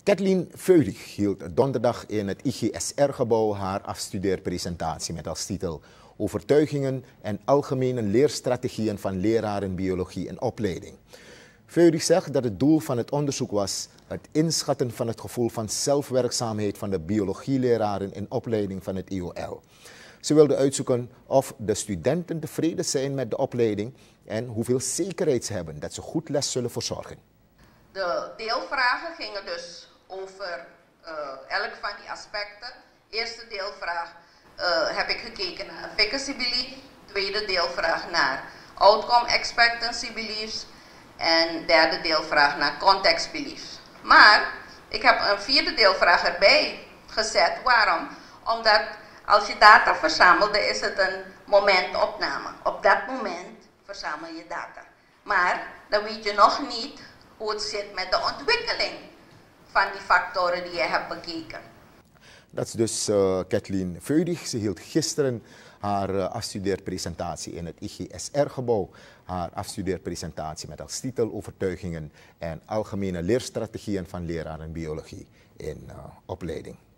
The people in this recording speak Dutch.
Kathleen Veudig hield donderdag in het IGSR-gebouw haar afstudeerpresentatie met als titel Overtuigingen en algemene leerstrategieën van leraren biologie en opleiding. Veudig zegt dat het doel van het onderzoek was het inschatten van het gevoel van zelfwerkzaamheid van de biologieleraren in opleiding van het IOL. Ze wilde uitzoeken of de studenten tevreden zijn met de opleiding en hoeveel zekerheid ze hebben dat ze goed les zullen verzorgen. De deelvragen gingen dus over elk van die aspecten. Eerste deelvraag heb ik gekeken naar efficacy belief. Tweede deelvraag naar outcome expectancy beliefs. En derde deelvraag naar context beliefs. Maar ik heb een vierde deelvraag erbij gezet. Waarom? Omdat als je data verzamelde is het een momentopname. Op dat moment verzamel je data. Maar dan weet je nog niet hoe het zit met de ontwikkeling van die factoren die je hebt bekeken. Dat is dus Kathleen Veudig. Ze hield gisteren haar afstudeerpresentatie in het IGSR-gebouw. Haar afstudeerpresentatie met als titel Overtuigingen en algemene leerstrategieën van leraren biologie in opleiding.